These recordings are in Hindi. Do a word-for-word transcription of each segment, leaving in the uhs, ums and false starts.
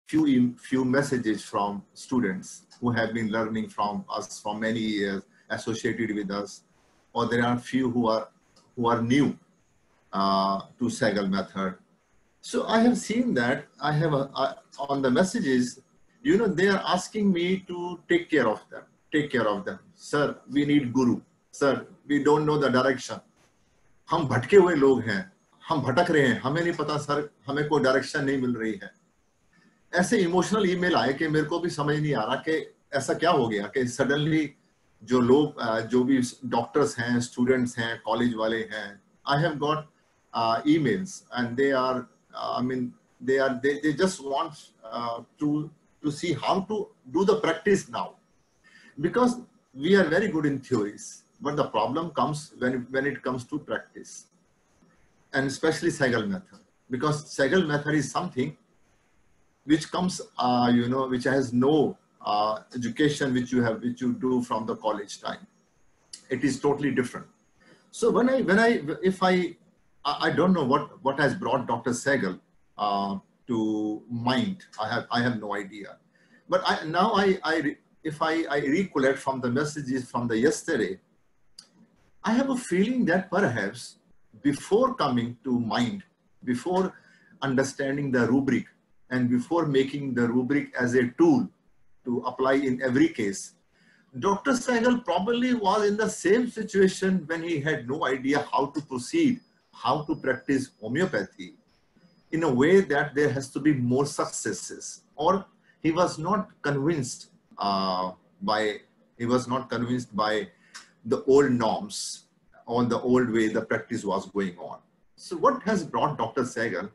few few messages from students who have been learning from us for many years, associated with us, or there are few who are who are new uh, to Sehgal method. So I have seen that I have a, a, on the messages, you know, they are asking me to take care of them, take care of them. Sir, we need guru. Sir, we don't know the direction. हम भटके हुए लोग हैं, हम भटक रहे हैं, हमें नहीं पता सर, हमें कोई डायरेक्शन नहीं मिल रही है. ऐसे इमोशनल ईमेल आए कि मेरे को भी समझ नहीं आ रहा कि ऐसा क्या हो गया कि सडनली जो लोग जो भी डॉक्टर्स हैं, स्टूडेंट्स हैं, कॉलेज वाले हैं, I have got emails and they are uh, I mean they are they, they just want uh, to to see how to do the practice now, because we are very good in theories, but the problem comes when when it comes to practice, and especially Sehgal method, because Sehgal method is something which comes uh, you know which has no uh, education which you have which you do from the college time. It is totally different. So when I when I if I I don't know what, what has brought Doctor Sehgal uh, to mind. I have I have no idea. But I, now I, I if I, I recollect from the messages from the yesterday, I have a feeling that perhaps before coming to mind, before understanding the rubric and before making the rubric as a tool to apply in every case, Doctor Sehgal probably was in the same situation when he had no idea how to proceed, how to practice homeopathy in a way that there has to be more successes, or he was not convinced uh, by he was not convinced by the old norms or the old way the practice was going on. So what has brought Doctor Sehgal,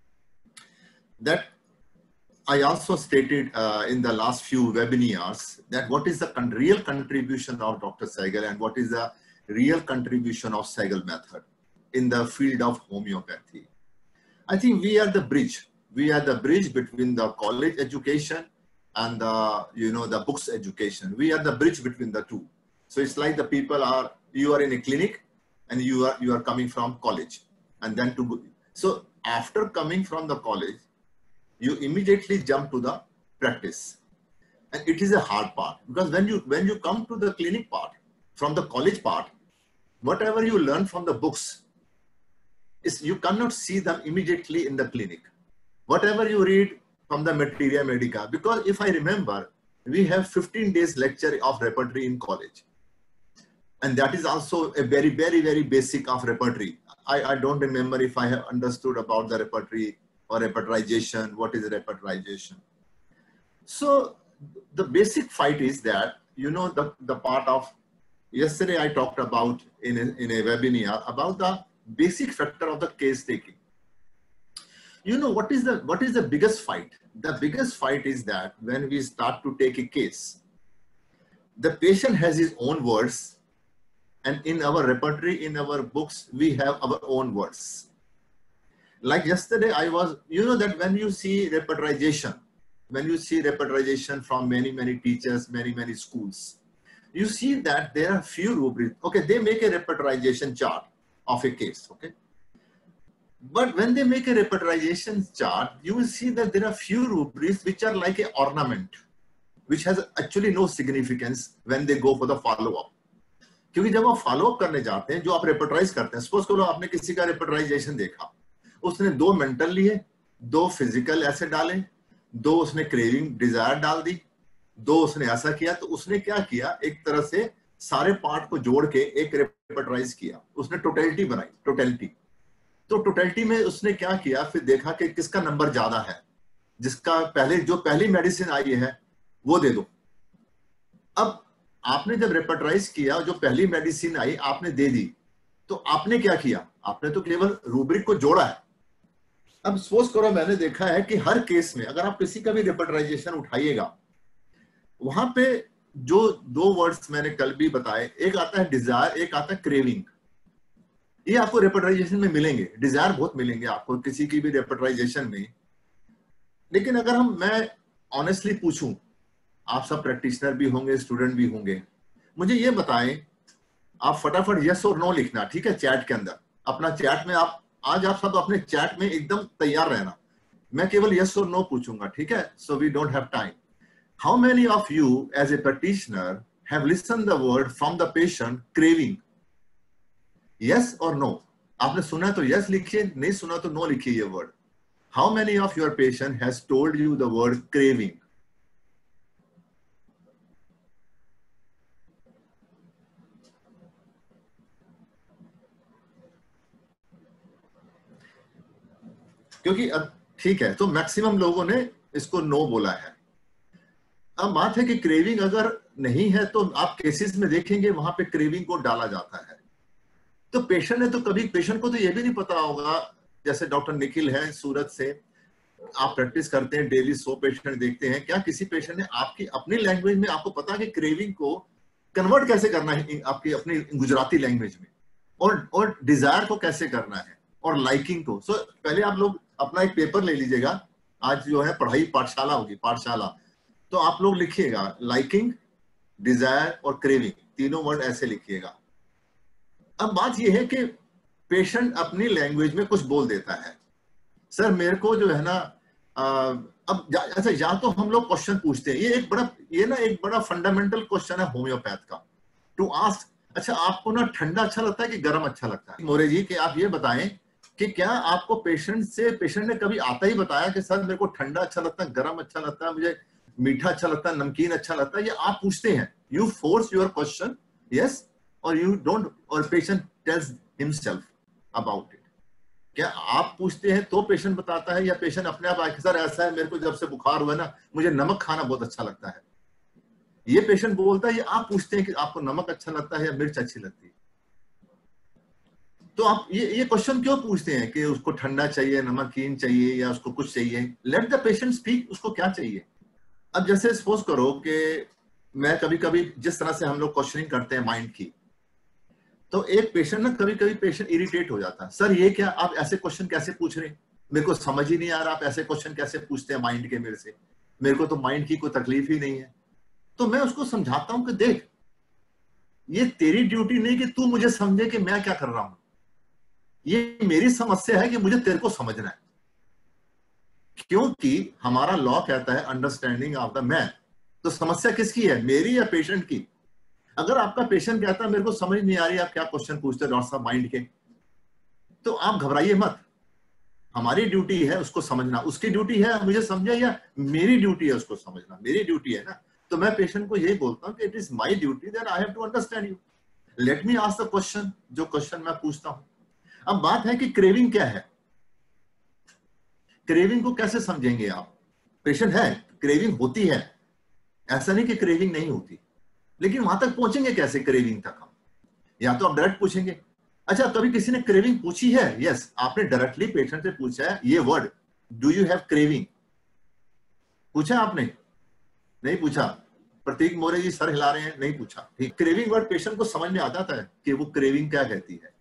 that I also stated uh, in the last few webinars, that what is the con real contribution of Doctor Sehgal and what is the real contribution of Sehgal method in the field of homeopathy. I think we are the bridge. We are the bridge between the college education and the, you know, the books education. We are the bridge between the two. So it's like the people are, you are in a clinic and you are, you are coming from college. And then to, so after coming from the college, you immediately jump to the practice. And it is a hard part, because when you, when you come to the clinic part, from the college part, whatever you learn from the books, is you cannot see them immediately in the clinic. Whatever you read from the Materia Medica, because if I remember, we have fifteen days lecture of repertory in college. And that is also a very, very, very basic of repertory. I, I don't remember if I have understood about the repertory or repertorization. What is repertorization? So the basic fight is that, you know, the, the part of, yesterday I talked about in a, in a webinar about the basic factor of the case taking. You know, what is the what is the biggest fight? The biggest fight is that when we start to take a case, the patient has his own words, and in our repertory, in our books, we have our own words. Like yesterday, I was, you know, that when you see repertorization, when you see repertorization from many, many teachers, many, many schools, you see that there are few rubrics. Okay, they make a repertorization chart of a case, okay? But when they make a repertorization chart, you will see that there are few rubrics which are like an ornament, which has actually no significance when they go for the follow-up. क्योंकि जब आप follow-up करने जाते हैं, जो आप repertorize करते हैं, suppose करो आपने किसी का repertorization देखा, उसने दो mental लिए, दो physical ऐसे डाले, दो उसने craving, desire डाल दी, दो उसने ऐसा किया, तो उसने क्या किया, एक तरह से सारे पार्ट को जोड़ के एक रेपर्टराइज किया, उसने टोटलिटी बनाई, टोटलिटी. तो टोटलिटी में उसने क्या किया, फिर देखा कि किसका नंबर ज्यादा है, जिसका पहले जो पहली मेडिसिन आई है वो दे दो. अब आपने जब रेपर्टराइज किया, जो पहली मेडिसिन आई आपने दे दी, तो आपने क्या किया, आपने तो केवल रूब्रिक को जोड़ा है. अब सपोज करो मैंने देखा है कि हर केस में अगर आप किसी का भी रेपर्टराइजेशन उठाइएगा, वहां पे जो दो वर्ड्स मैंने कल भी बताए, एक आता है डिजायर, एक आता है क्रेविंग. ये आपको रेपर्टराइजेशन में मिलेंगे, डिजायर बहुत मिलेंगे आपको किसी की भी रेपर्टराइजेशन में. लेकिन अगर हम मैं ऑनेस्टली पूछूं, आप सब प्रैक्टिशनर भी होंगे, स्टूडेंट भी होंगे, मुझे ये बताएं, आप फटाफट यस और नो लिखना, ठीक है, चैट के अंदर. अपना चैट में आप आज आप सब अपने चैट में एकदम तैयार रहना. मैं केवल यस और नो पूछूंगा, ठीक है? So we don't have time. How many of you as a practitioner have listen the word from the patient craving? Yes और नो. आपने सुना तो यस लिखिए, नहीं सुना तो नो लिखिए ये word. How many of your patient has told you the word craving? क्योंकि अब ठीक है, तो मैक्सिमम लोगों ने इसको नो बोला है. अब बात है कि क्रेविंग अगर नहीं है तो आप केसेस में देखेंगे वहां पे क्रेविंग को डाला जाता है. तो पेशेंट ने तो कभी, पेशेंट को तो ये भी नहीं पता होगा, जैसे डॉक्टर निखिल है सूरत से, आप प्रैक्टिस करते हैं डेली, सौ पेशेंट देखते हैं, क्या किसी पेशेंट ने आपकी अपनी लैंग्वेज में आपको पता है कि क्रेविंग को कन्वर्ट कैसे करना है आपकी अपनी गुजराती लैंग्वेज में, और और डिजायर को कैसे करना है, और लाइकिंग को. सो so, पहले आप लोग अपना एक पेपर ले लीजिएगा, आज जो है पढ़ाई पाठशाला होगी, पाठशाला, तो आप लोग लिखिएगा लाइकिंग, डिजायर और क्रेविंग, तीनों वर्ड ऐसे लिखिएगा. अब बात यह है कि पेशेंट अपनी लैंग्वेज में कुछ बोल देता है, सर मेरे को जो है ना, आ, अब ऐसा या तो हम लोग क्वेश्चन पूछते हैं, ये एक बड़ा, ये ना एक बड़ा फंडामेंटल क्वेश्चन है होम्योपैथ का, टू आस्क, अच्छा आपको ना ठंडा अच्छा लगता है कि गर्म अच्छा लगता है? मोरे जी कि आप ये बताएं कि क्या आपको पेशेंट से, पेशेंट ने कभी आता ही बताया कि सर मेरे को ठंडा अच्छा लगता है, गर्म अच्छा लगता है, मुझे मीठा अच्छा लगता है, नमकीन अच्छा लगता है? ये आप पूछते हैं, you force your question, yes, और यू डोंट, और patient tells himself about it. क्या आप पूछते हैं तो पेशेंट बताता है, या पेशेंट अपने आप आके सर ऐसा है मेरे को जब से बुखार हुआ ना मुझे नमक खाना बहुत अच्छा लगता है, ये पेशेंट बोलता है, ये आप पूछते हैं कि आपको नमक अच्छा लगता है या मिर्च अच्छी लगती है? तो आप ये ये क्वेश्चन क्यों पूछते हैं कि उसको ठंडा चाहिए, नमकीन चाहिए, या उसको कुछ चाहिए? लेट द पेशेंट स्पीक, उसको क्या चाहिए. अब जैसे सपोज करो कि मैं कभी कभी जिस तरह से हम लोग क्वेश्चनिंग करते हैं माइंड की, तो एक पेशेंट ना, कभी कभी पेशेंट इरिटेट हो जाता है, सर ये क्या आप ऐसे क्वेश्चन कैसे पूछ रहे हैं, मेरे को समझ ही नहीं आ रहा, आप ऐसे क्वेश्चन कैसे पूछते हैं माइंड के मेरे से, मेरे को तो माइंड की कोई तकलीफ ही नहीं है. तो मैं उसको समझाता हूं कि देख, ये तेरी ड्यूटी नहीं कि तू मुझे समझे कि मैं क्या कर रहा हूं, ये मेरी समस्या है कि मुझे तेरे को समझना है. क्योंकि हमारा लॉ कहता है अंडरस्टैंडिंग ऑफ द मैन. तो समस्या किसकी है, मेरी या पेशेंट की? अगर आपका पेशेंट कहता है मेरे को समझ नहीं आ रही आप क्या क्वेश्चन पूछते हो डॉक्टर साहब माइंड के, तो आप घबराइए मत. हमारी ड्यूटी है उसको समझना, उसकी ड्यूटी है मुझे समझे, या मेरी ड्यूटी है उसको समझना? मेरी ड्यूटी है ना. तो मैं पेशेंट को यही बोलता हूं कि it is my duty that I have to understand you, let me ask the question, जो क्वेश्चन मैं पूछता हूं. अब बात है कि क्रेविंग क्या है. क्रेविंग को कैसे समझेंगे आप? पेशेंट है, क्रेविंग होती है, ऐसा नहीं कि क्रेविंग नहीं होती, लेकिन वहां तक पहुंचेंगे कैसे क्रेविंग तक हम? या तो आप डायरेक्ट पूछेंगे. अच्छा कभी किसी ने क्रेविंग पूछी है? यस, आपने डायरेक्टली पेशेंट से पूछा है ये word, do you have craving, पूछा आपने? नहीं पूछा. प्रतीक मोरे जी सर हिला रहे हैं, नहीं पूछा. ठीक, क्रेविंग वर्ड पेशेंट को समझ में आ जाता है कि वो क्रेविंग क्या कहती है,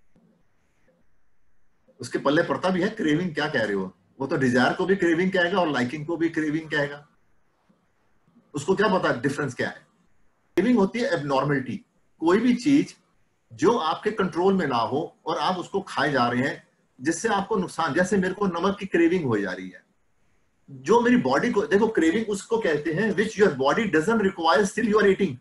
उसके पल्ले पड़ता भी है क्रेविंग क्या कह रहे हो. वो तो डिजायर को भी क्रेविंग कहेगा और लाइकिंग को भी क्रेविंग कहेगा. उसको क्या पता डिफरेंस क्या है. क्रेविंग होती है एबनॉर्मलिटी, कोई भी चीज जो आपके कंट्रोल में ना हो और आप उसको खाए जा रहे हैं जिससे आपको नुकसान. जैसे मेरे को नमक की क्रेविंग हो जा रही है, जो मेरी बॉडी को, देखो क्रेविंग उसको कहते हैं which your body doesn't require still you are eating.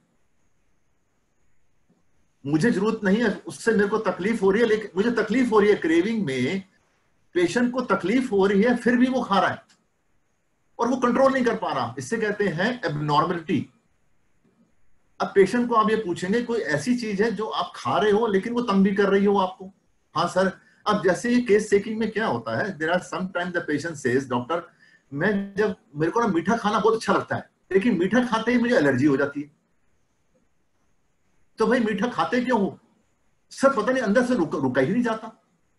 मुझे जरूरत नहीं है, उससे मेरे को तकलीफ हो रही है, लेकिन मुझे तकलीफ हो रही है. क्रेविंग में पेशेंट को तकलीफ हो रही है फिर भी वो खा रहा है और वो कंट्रोल नहीं कर पा रहा, इससे कहते हैं एबनॉर्मलिटी. अब पेशेंट को आप ये पूछेंगे कोई ऐसी चीज है जो आप खा रहे हो लेकिन वो तंग भी कर रही हो आपको? हाँ सर. अब जैसे ये केस चेकिंग में क्या होता है, there are some time the patient says doctor मैं जब, मेरे को ना मीठा खाना बहुत अच्छा लगता है लेकिन मीठा खाते ही मुझे एलर्जी हो जाती है. तो भाई मीठा खाते क्यों हो? सर पता नहीं अंदर से रुक, रुका ही नहीं जाता.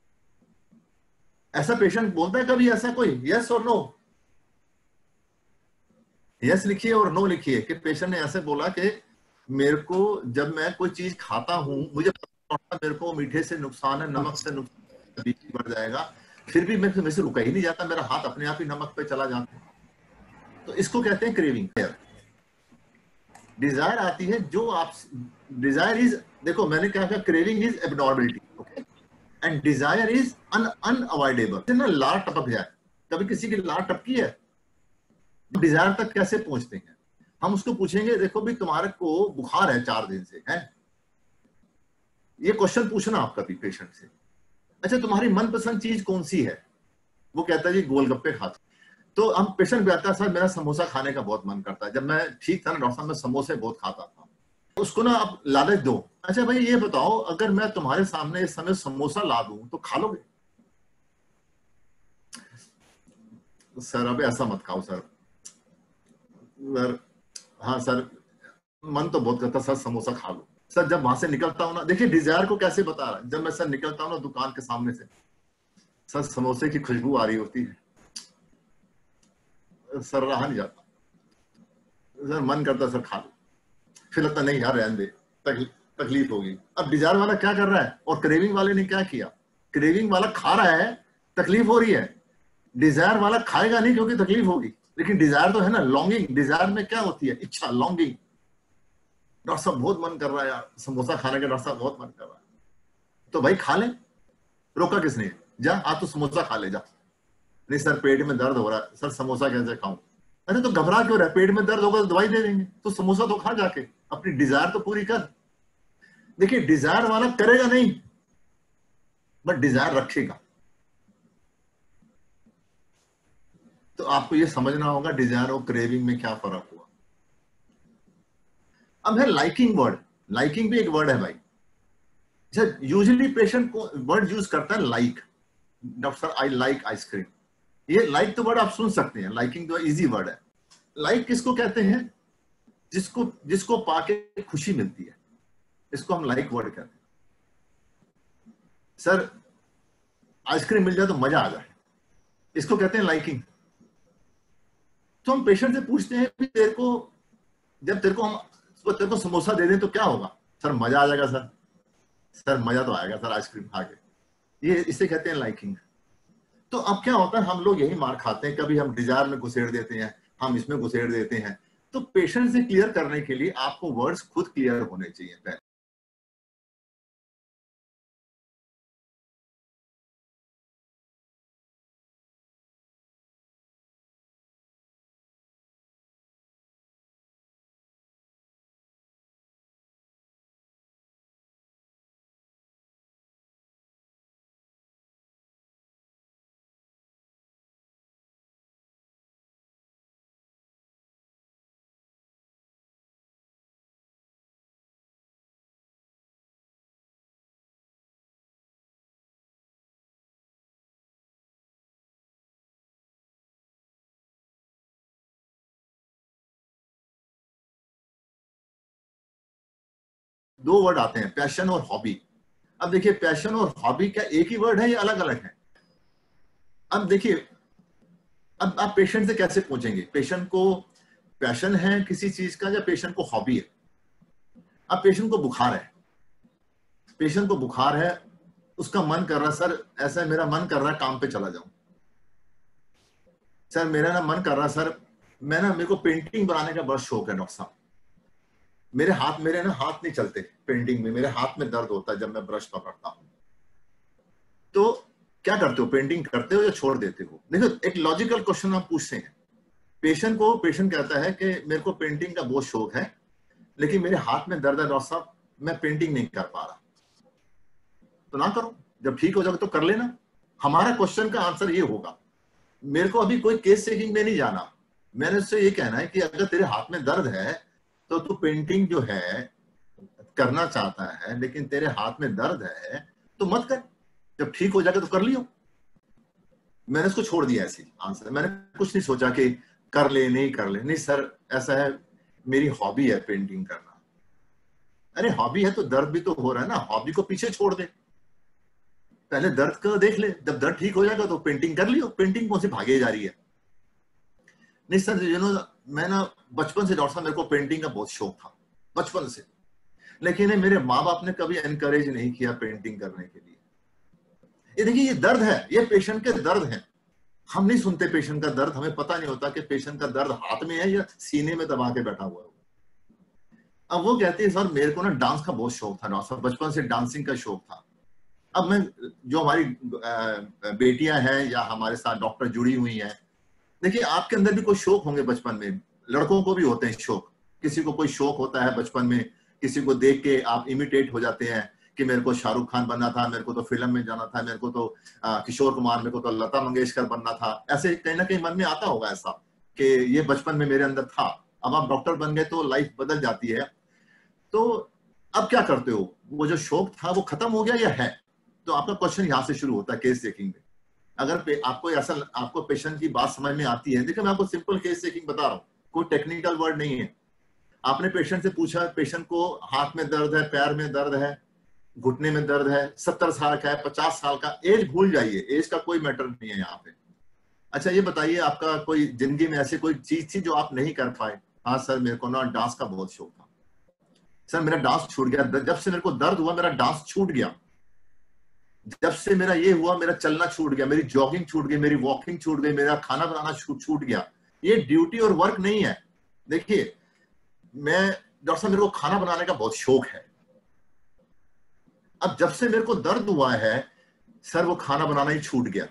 ऐसा पेशेंट बोलता है कभी ऐसा कोई? यस और नो, यस लिखिए और नो लिखिए कि पेशेंट ने ऐसे बोला कि मेरे को जब मैं कोई चीज खाता हूं मुझे मेरे को मीठे से नुकसान है, नमक से नुकसान, बीपी बढ़ जाएगा, फिर भी मेरे से रुका ही नहीं जाता, मेरा हाथ अपने आप ही नमक पे चला जाता है. तो इसको कहते हैं क्रेविंग. डिजायर आती है जो आप, डिजायर इज, देखो मैंने क्या कहा, craving is abnormality, okay, and desire is un unavoidable. ना लार टपक जाए, कभी किसी की लार टपकी है? डिजायर तक कैसे पहुंचते हैं? हम उसको पूछेंगे देखो भी तुम्हारे को बुखार है चार दिन से है, ये क्वेश्चन पूछना आप कभी पेशेंट से। अच्छा तुम्हारी मनपसंद चीज कौन सी है? वो कहता है जी गोलगप्पे खाते। तो हम पेशेंट भी आता है सर मेरा समोसा खाने का बहुत मन करता है, जब मैं ठीक था ना डॉक्टर साहब मैं समोसे बहुत खाता था। उसको ना आप लालच दो, अच्छा भाई ये बताओ अगर मैं तुम्हारे सामने इस समय समोसा ला दूं तो खा लोगे? सर अब ऐसा मत खाओ सर। सर हाँ सर मन तो बहुत करता सर समोसा खा लो। सर जब वहां से निकलता हूं ना, देखिए डिजायर को कैसे बता रहा है, जब मैं सर निकलता हूं ना दुकान के सामने से, सर समोसे की खुशबू आ रही होती है, सर रहा नहीं जाता, सर मन करता सर खा लो, फिर लगता नहीं यार रहने दे तकलीफ तकलीफ होगी। अब डिजायर वाला क्या कर रहा है और क्रेविंग वाले ने क्या किया? क्रेविंग वाला खा रहा है, तकलीफ हो रही है। डिजायर वाला खाएगा नहीं क्योंकि तकलीफ होगी, लेकिन डिजायर तो है ना, लॉन्गिंग। डिजायर में क्या होती है? इच्छा, लॉन्गिंग। डॉक्टर साहब बहुत मन कर रहा है यार समोसा खाने का, डॉक्टर साहब बहुत मन कर रहा है, तो भाई खा ले, रोका किसने? जा आज तो समोसा खा ले जा। नहीं सर पेट में दर्द हो रहा है, सर समोसा कैसे खाऊं? अरे तो घबरा क्यों रहा है? पेट में दर्द होगा तो दवाई दे देंगे, तो समोसा तो खा जाके, अपनी डिजायर तो पूरी कर। देखिए डिजायर वाला करेगा नहीं बट डिजायर रखेगा। तो आपको ये समझना होगा डिजायर और क्रेविंग में क्या फर्क हुआ। अब है लाइकिंग वर्ड, लाइकिंग भी एक वर्ड है भाई। यूजुअली पेशेंट को वर्ड यूज करता है like, doctor I like ice cream. ये लाइक तो वर्ड आप सुन सकते हैं, लाइकिंग तो इजी वर्ड है। लाइक किसको कहते हैं? जिसको जिसको पाके खुशी मिलती है, इसको हम लाइक वर्ड कहते हैं। सर आइसक्रीम मिल जाए तो मजा आ जाए, इसको कहते हैं लाइकिंग। तो हम पेशेंट से पूछते हैं कि तेरे को जब तेरे को हम तेरे को समोसा दे दें तो क्या होगा? सर मजा आ जाएगा सर। सर मजा तो आएगा सर आइसक्रीम खा के, ये इसे कहते हैं लाइकिंग। तो अब क्या होता है, हम लोग यही मार खाते हैं, कभी हम डिजायर में घुसेड़ देते हैं, हम इसमें घुसेड़ देते हैं। तो पेशेंट से क्लियर करने के लिए आपको वर्ड्स खुद क्लियर होने चाहिए पहले। दो वर्ड आते हैं, पैशन और हॉबी। अब देखिए पैशन और हॉबी क्या एक ही वर्ड है या अलग अलग है? अब देखिए अब आप पेशेंट से कैसे पूछेंगे, पेशेंट को पैशन है किसी चीज का या पेशेंट को हॉबी है? अब पेशेंट को बुखार है, पेशेंट को बुखार है, उसका मन कर रहा है सर, ऐसा मेरा मन कर रहा है काम पे चला जाऊं, सर मेरा ना मन कर रहा है सर, मैं ना मेरे को पेंटिंग बनाने का बहुत शौक है डॉक्टर साहब, मेरे हाथ मेरे ना हाथ नहीं चलते पेंटिंग में, मेरे हाथ में दर्द होता है जब मैं ब्रश पकड़ता हूं। तो क्या करते हो, पेंटिंग करते हो या छोड़ देते हो? देखो एक लॉजिकल क्वेश्चन हम पूछते हैं पेशेंट को। पेशेंट कहता है कि मेरे को पेंटिंग का बहुत शौक है लेकिन मेरे हाथ में दर्द है डॉक्टर साहब, मैं पेंटिंग नहीं कर पा रहा। तो ना करो, जब ठीक हो जाओगे तो कर लेना। हमारा क्वेश्चन का आंसर ये होगा, मेरे को अभी कोई केस चेकिंग में नहीं जाना, मैंने उससे ये कहना है कि अगर तेरे हाथ में दर्द है तो तू पेंटिंग जो है करना चाहता है लेकिन तेरे हाथ में दर्द है तो मत कर, जब ठीक हो जाएगा तो कर लियो। मैंने इसको छोड़ दिया ऐसे आंसर, मैंने कुछ नहीं सोचा कि कर ले नहीं कर ले, नहीं सर ऐसा है मेरी हॉबी है पेंटिंग करना। अरे हॉबी है तो दर्द भी तो हो रहा है ना, हॉबी को पीछे छोड़ दे, पहले दर्द को देख ले, जब दर्द ठीक हो जाएगा तो पेंटिंग कर लियो। पेंटिंग कौन सी भागे जा रही है? नहीं सर यू नो मैं ना बचपन से डॉक्टर साहब मेरे को पेंटिंग का बहुत शौक था बचपन से, लेकिन मेरे माँ बाप ने कभी एनकरेज नहीं किया पेंटिंग करने के लिए। ये देखिए ये दर्द है, ये पेशेंट के दर्द है, हम नहीं सुनते पेशेंट का दर्द, हमें पता नहीं होता कि पेशेंट का दर्द हाथ में है या सीने में दबा के बैठा हुआ है। अब वो कहती है सर मेरे को ना डांस का बहुत शौक था डॉक्टर साहब, बचपन से डांसिंग का शौक था, अब मैं, जो हमारी बेटियां हैं या हमारे साथ डॉक्टर जुड़ी हुई हैं, देखिए आपके अंदर भी कोई शौक होंगे बचपन में, लड़कों को भी होते हैं शौक, किसी को कोई शौक होता है बचपन में, किसी को देख के आप इमिटेट हो जाते हैं कि मेरे को शाहरुख खान बनना था, मेरे को तो फिल्म में जाना था, मेरे को तो आ, किशोर कुमार, मेरे को तो लता मंगेशकर बनना था। ऐसे कहीं ना कहीं मन में आता होगा ऐसा कि ये बचपन में मेरे अंदर था। अब आप डॉक्टर बन गए तो लाइफ बदल जाती है। तो अब क्या करते हो, वो जो शौक था वो खत्म हो गया या है? तो आपका क्वेश्चन यहाँ से शुरू होता है केस टेकिंग में। अगर आपको ऐसा, आपको पेशेंट की बात समझ में आती है, देखिए मैं आपको सिंपल केस टेकिंग बता रहा हूँ, कोई टेक्निकल वर्ड नहीं है। आपने पेशेंट से पूछा, पेशेंट को हाथ में दर्द है, पैर में दर्द है, घुटने में दर्द है, सत्तर साल का है, पचास साल का, एज भूल जाइए, एज का कोई मैटर नहीं है यहाँ पे। अच्छा ये बताइए, आपका कोई जिंदगी में ऐसी कोई चीज थी जो आप नहीं कर पाए? हाँ सर मेरे को ना डांस का बहुत शौक था, सर मेरा डांस छूट गया, जब से मेरे को दर्द हुआ मेरा डांस छूट गया, जब से मेरा ये हुआ मेरा चलना छूट गया, मेरी जॉगिंग छूट गई, मेरी वॉकिंग छूट गई, मेरा खाना बनाना छूट गया। ये ड्यूटी और वर्क नहीं है। देखिए मैं, डॉक्टर साहब मेरे को खाना बनाने का बहुत शौक है, अब जब से मेरे को दर्द हुआ है सर वो खाना बनाना ही छूट गया।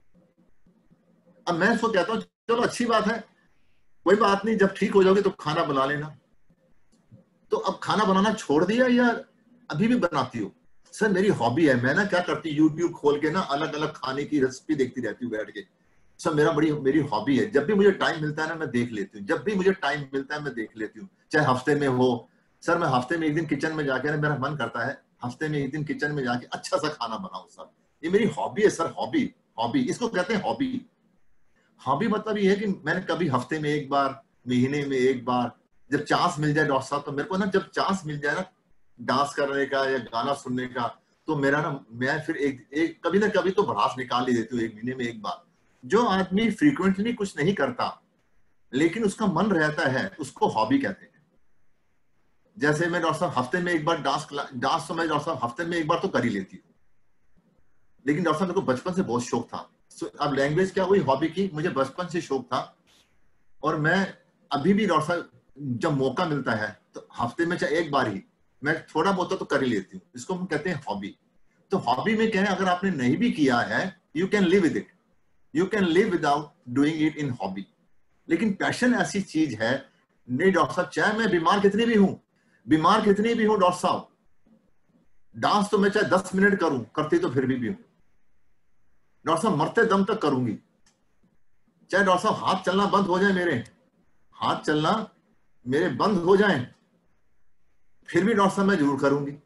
अब मैं इसको कहता हूं चलो अच्छी बात है, कोई बात नहीं, जब ठीक हो जाओगे तो खाना बना लेना। तो अब खाना बनाना छोड़ दिया या अभी भी बनाती हो? सर मेरी हॉबी है, मैं ना क्या करती हूँ, यूट्यूब खोल के ना अलग अलग खाने की रेसिपी देखती रहती हूँ बैठ के। सर मेरा बड़ी मेरी हॉबी है, जब भी मुझे टाइम मिलता है ना मैं देख लेती हूँ, जब भी मुझे टाइम मिलता है मैं देख लेती हूँ, चाहे हफ्ते में हो। सर मैं हफ्ते में एक दिन किचन में जाके ना, मेरा मन करता है हफ्ते में एक दिन किचन में जाके अच्छा सा खाना बनाऊं सर, ये मेरी हॉबी है सर। हॉबी, हॉबी इसको कहते हैं हॉबी। हॉबी मतलब ये है कि मैंने कभी हफ्ते में एक बार, महीने में एक बार, जब चांस मिल जाए डॉक्टर साहब, तो मेरे को ना जब चांस मिल जाए ना डांस करने का या गाना सुनने का, तो मेरा ना मैं फिर एक, एक कभी ना कभी तो भड़ास निकाल ही देती हूँ एक महीने में एक बार। जो आदमी फ्रीक्वेंटली कुछ नहीं करता लेकिन उसका मन रहता है उसको हॉबी कहते हैं। जैसे मैं डॉक्टर साहब हफ्ते में एक बार डांस डांस तो मैं डॉक्टर साहब हफ्ते में एक बार तो कर ही लेती हूँ, लेकिन डॉक्टर साहब मेरे को बचपन से बहुत शौक था। अब लैंग्वेज क्या हुई हॉबी की, मुझे बचपन से शौक था और मैं अभी भी डॉक्टर साहब जब मौका मिलता है तो हफ्ते में चाहे एक बार ही मैं थोड़ा बहुत तो कर ही लेती हूँ। इसको हम कहते हैं हॉबी। तो हॉबी में क्या है, अगर आपने नहीं भी किया है you can live with it, you can live without doing it in hobby. लेकिन पैशन ऐसी चीज है, नहीं डॉक्टर साहब चाहे मैं बीमार कितनी भी हूं, बीमार कितनी भी हूं डॉक्टर साहब, डांस तो मैं चाहे दस मिनट करूं, करती तो फिर भी भी हूं डॉक्टर साहब, मरते दम तक करूंगी। चाहे डॉक्टर साहब हाथ चलना बंद हो जाए, मेरे हाथ चलना मेरे बंद हो जाए, फिर भी डॉक्टर साहब मैं जरूर करूंगी।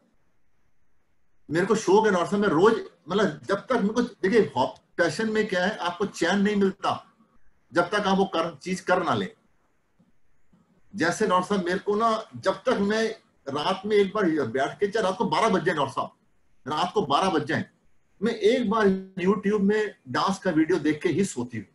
मेरे को शौक है डॉक्टर साहब, मैं रोज, मतलब जब तक मेरे को, देखिए पैशन में क्या है, आपको चैन नहीं मिलता जब तक आप वो कर, चीज कर ना ले। जैसे डॉक्टर साहब मेरे को ना, जब तक मैं रात में एक बार बैठ के, चाहे रात को बारह बज जाए डॉक्टर साहब, रात को बारह बज जाए, मैं एक बार यूट्यूब में डांस का वीडियो देख के ही सोती हूँ।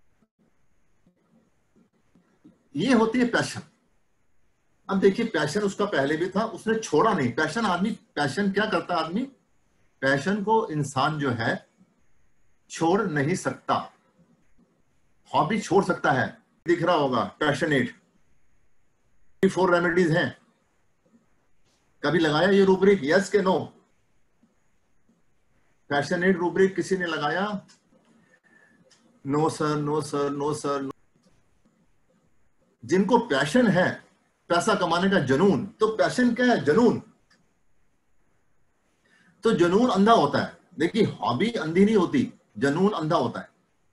ये होती है पैशन। अब देखिए पैशन उसका पहले भी था, उसने छोड़ा नहीं। पैशन आदमी, पैशन क्या करता है आदमी, पैशन को इंसान जो है छोड़ नहीं सकता। हॉबी छोड़ सकता है, दिख रहा होगा पैशनेट, फोर रेमेडीज हैं, कभी लगाया ये रूब्रिक, यस के नो? पैशनेट रूब्रिक किसी ने लगाया? No sir, no sir, no sir, no. जिनको पैशन है, पैसा कमाने का जुनून, तो पैशन क्या है, जुनून। तो जुनून अंधा होता है। देखिए हॉबी अंधी नहीं होती, जुनून अंधा होता है।